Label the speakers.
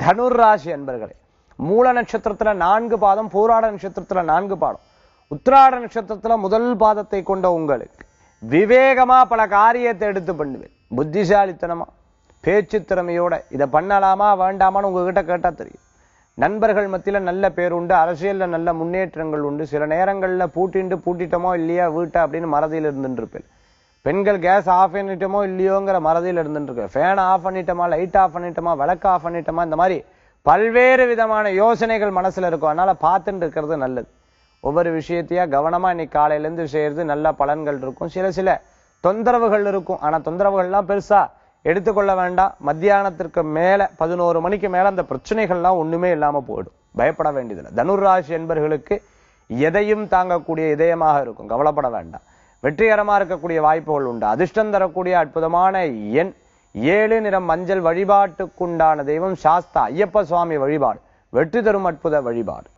Speaker 1: தனுர் ராசி அன்பர்களே, மூல நட்சத்திரத்துல 4 பாதம், பூராட நட்சத்திரத்துல 4 பாதம், உத்திராட நட்சத்திரத்துல முதல் பாதத்தை கொண்ட உங்களுக்கு விவேகமா பல காரியத்தை எடுத்து பண்ணுவேன். புத்திசாலித்தனமா பேச்சு திறமையோட இதை பண்ணலாமா வேண்டாமான்னு உங்ககிட்ட கேட்டா தெரியும். நண்பர்கள் மத்தியில நல்ல பேர் உண்டு, அரசியல்ல நல்ல முன்னேற்றங்கள் உண்டு. சில நேரங்கள்ல பூட்டிட்டோமோ இல்லையா வீட்டை அப்படின்னு மறதியில் இருந்துட்டு இருப்பேன். பெண்கள் கேஸ் ஆஃப் பண்ணிட்டோமோ இல்லையோங்கிற மறதியில் இருந்துட்டு இருப்பேன். ஃபேன் ஆஃப் பண்ணிட்டோமா, லைட் ஆஃப் பண்ணிட்டோமா, விளக்கு ஆஃப் பண்ணிட்டோமா, இந்த மாதிரி பல்வேறு விதமான யோசனைகள் மனசுல இருக்கும். அதனால பார்த்துட்டு இருக்கிறது நல்லது. ஒவ்வொரு விஷயத்தையா கவனமா இன்னைக்கு காலையில இருந்து செய்யறது நல்ல பலன்கள் இருக்கும். சில தொந்தரவுகள் இருக்கும். ஆனா தொந்தரவுகள்லாம் பெருசா எடுத்துக்கொள்ள வேண்டாம். மத்தியானத்திற்கு மேல 11 மணிக்கு மேல அந்த பிரச்சனைகள்லாம் ஒண்ணுமே இல்லாம போயிடும். பயப்பட வேண்டியதில்லை. தனுராசி என்பர்களுக்கு எதையும் தாங்கக்கூடிய இதயமாக இருக்கும். கவலைப்பட வேண்டாம். வெற்றிகரமா இருக்கக்கூடிய வாய்ப்புகள் உண்டு. அதிர்ஷ்டம் தரக்கூடிய அற்புதமான எண் 7, நிறம் மஞ்சள். வழிபாட்டுக்குண்டான தெய்வம் சாஸ்தா ஐயப்ப சுவாமி வழிபாடு வெற்றி தரும் அற்புத வழிபாடு.